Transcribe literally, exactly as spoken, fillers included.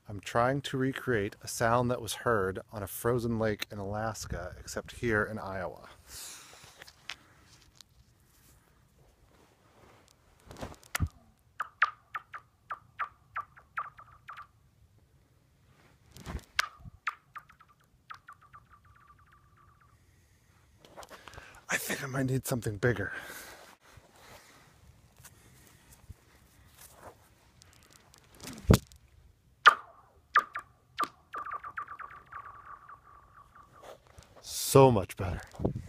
I'm trying to recreate a sound that was heard on a frozen lake in Alaska, except here in Iowa. I think I might need something bigger. So much better.